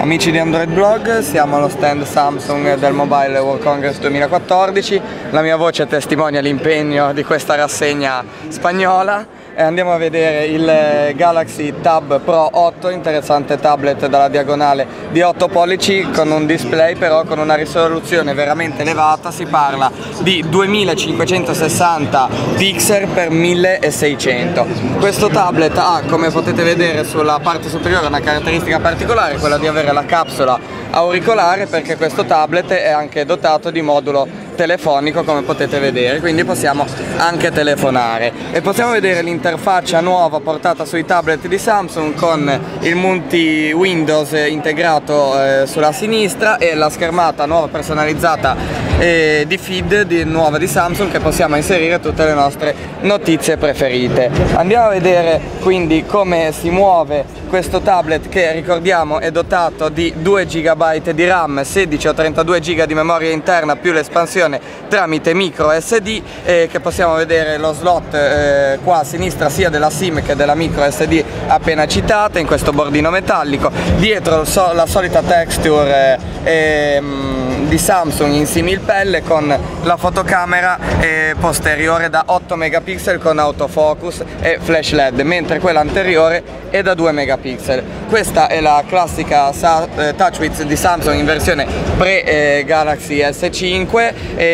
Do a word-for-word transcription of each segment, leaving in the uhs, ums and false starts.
Amici di Android Blog, siamo allo stand Samsung del Mobile World Congress duemilaquattordici. La mia voce testimonia l'impegno di questa rassegna spagnola e andiamo a vedere il Galaxy Tab Pro otto, interessante tablet dalla diagonale di otto pollici con un display però con una risoluzione veramente elevata, si parla di duemilacinquecentosessanta pixel per milleseicento. Questo tablet ha, come potete vedere sulla parte superiore, una caratteristica particolare, quella di avere la capsula auricolare, perché questo tablet è anche dotato di modulo telefonico, come potete vedere, quindi possiamo anche telefonare e possiamo vedere l'interfaccia nuova portata sui tablet di Samsung con il multi Windows integrato eh, sulla sinistra e la schermata nuova personalizzata eh, di feed di, nuova di Samsung, che possiamo inserire tutte le nostre notizie preferite. Andiamo a vedere quindi come si muove questo tablet, che ricordiamo è dotato di due giga di RAM, sedici o trentadue giga di memoria interna più l'espansione tramite micro S D, eh, che possiamo vedere lo slot eh, qua a sinistra sia della SIM che della micro S D appena citata in questo bordino metallico. Dietro so la solita texture eh, eh, di Samsung in similpelle con la fotocamera eh, posteriore da otto megapixel con autofocus e flash L E D, mentre quella anteriore è da due megapixel. Questa è la classica eh, TouchWiz di Samsung in versione pre-Galaxy eh, S cinque,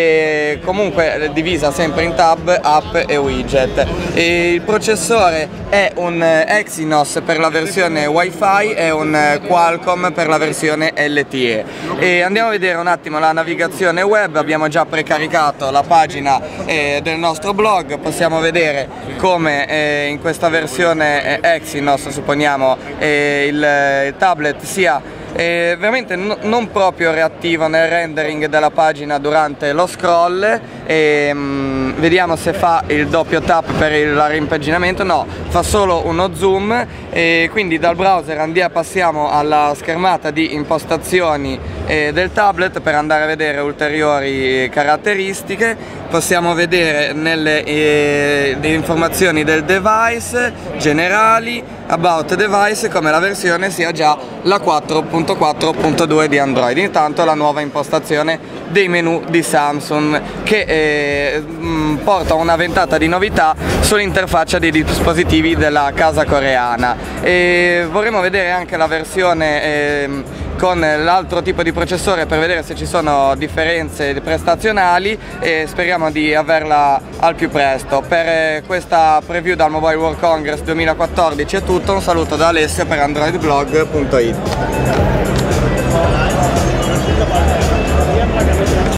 e comunque divisa sempre in tab, app e widget. E il processore è un Exynos per la versione Wi-Fi e un Qualcomm per la versione L T E. E andiamo a vedere un attimo la navigazione web. Abbiamo già precaricato la pagina eh, del nostro blog, possiamo vedere come eh, in questa versione eh, Exynos, supponiamo, eh, il, il tablet sia è veramente no, non proprio reattivo nel rendering della pagina durante lo scroll, e mh, vediamo se fa il doppio tap per il rimpaginamento. No, fa solo uno zoom, e quindi dal browser andiamo, passiamo alla schermata di impostazioni eh, del tablet per andare a vedere ulteriori caratteristiche. Possiamo vedere nelle eh, informazioni del device generali, about device, come la versione sia già la quattro punto quattro punto due di Android. Intanto la nuova impostazione dei menu di Samsung, che eh, mh, porta una ventata di novità sull'interfaccia dei dispositivi della casa coreana. E vorremmo vedere anche la versione eh, con l'altro tipo di processore per vedere se ci sono differenze prestazionali, e speriamo di averla al più presto. Per questa preview dal Mobile World Congress duemilaquattordici è tutto, un saluto da Alessio per android blog punto it.